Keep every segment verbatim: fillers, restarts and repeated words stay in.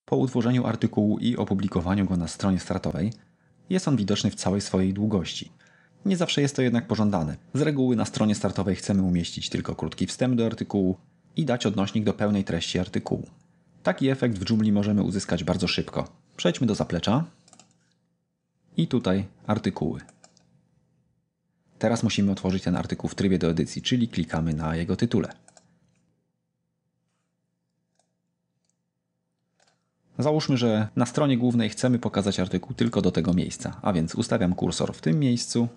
Po utworzeniu artykułu i opublikowaniu go na stronie startowej jest on widoczny w całej swojej długości. Nie zawsze jest to jednak pożądane. Z reguły na stronie startowej chcemy umieścić tylko krótki wstęp do artykułu i dać odnośnik do pełnej treści artykułu. Taki efekt w Joomla możemy uzyskać bardzo szybko. Przejdźmy do zaplecza i tutaj artykuły. Teraz musimy otworzyć ten artykuł w trybie do edycji, czyli klikamy na jego tytule. Załóżmy, że na stronie głównej chcemy pokazać artykuł tylko do tego miejsca, a więc ustawiam kursor w tym miejscu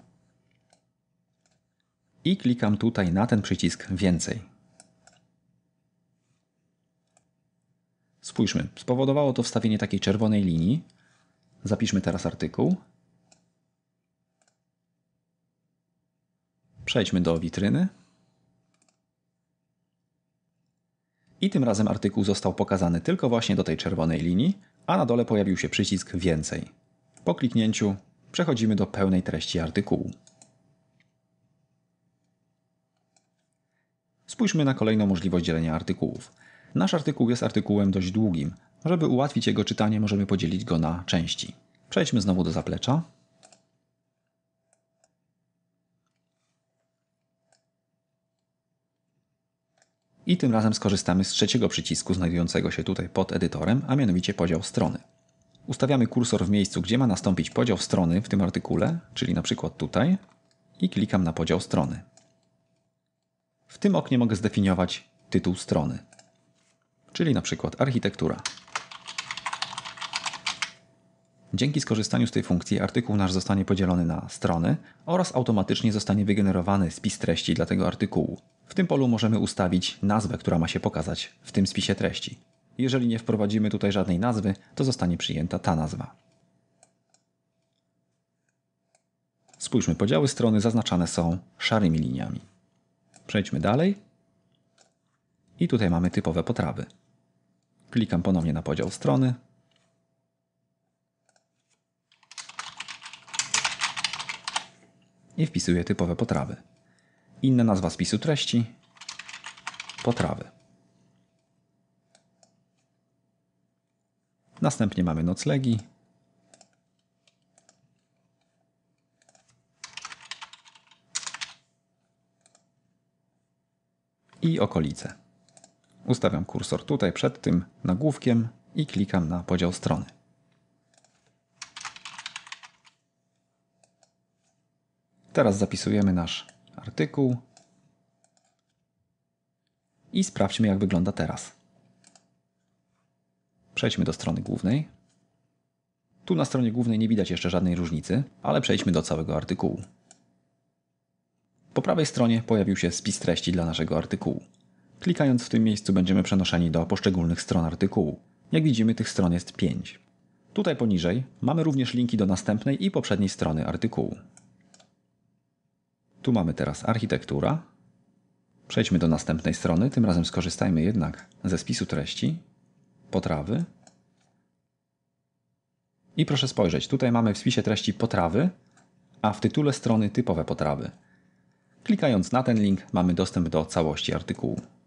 i klikam tutaj na ten przycisk Więcej. Spójrzmy, spowodowało to wstawienie takiej czerwonej linii. Zapiszmy teraz artykuł. Przejdźmy do witryny. I tym razem artykuł został pokazany tylko właśnie do tej czerwonej linii, a na dole pojawił się przycisk Więcej. Po kliknięciu przechodzimy do pełnej treści artykułu. Spójrzmy na kolejną możliwość dzielenia artykułów. Nasz artykuł jest artykułem dość długim. Żeby ułatwić jego czytanie, możemy podzielić go na części. Przejdźmy znowu do zaplecza. I tym razem skorzystamy z trzeciego przycisku znajdującego się tutaj pod edytorem, a mianowicie podział strony. Ustawiamy kursor w miejscu, gdzie ma nastąpić podział strony w tym artykule, czyli na przykład tutaj, i klikam na podział strony. W tym oknie mogę zdefiniować tytuł strony, czyli na przykład architektura. Dzięki skorzystaniu z tej funkcji artykuł nasz zostanie podzielony na strony oraz automatycznie zostanie wygenerowany spis treści dla tego artykułu. W tym polu możemy ustawić nazwę, która ma się pokazać w tym spisie treści. Jeżeli nie wprowadzimy tutaj żadnej nazwy, to zostanie przyjęta ta nazwa. Spójrzmy, podziały strony zaznaczane są szarymi liniami. Przejdźmy dalej. I tutaj mamy typowe potrawy. Klikam ponownie na podział strony. I wpisuję typowe potrawy. Inna nazwa spisu treści. Potrawy. Następnie mamy noclegi. I okolice. Ustawiam kursor tutaj przed tym nagłówkiem i klikam na podział strony. Teraz zapisujemy nasz artykuł i sprawdźmy, jak wygląda teraz. Przejdźmy do strony głównej. Tu na stronie głównej nie widać jeszcze żadnej różnicy, ale przejdźmy do całego artykułu. Po prawej stronie pojawił się spis treści dla naszego artykułu. Klikając w tym miejscu będziemy przenoszeni do poszczególnych stron artykułu. Jak widzimy, tych stron jest pięć. Tutaj poniżej mamy również linki do następnej i poprzedniej strony artykułu. Tu mamy teraz architektura. Przejdźmy do następnej strony, tym razem skorzystajmy jednak ze spisu treści, potrawy. I proszę spojrzeć, tutaj mamy w spisie treści potrawy, a w tytule strony typowe potrawy. Klikając na ten link mamy dostęp do całości artykułu.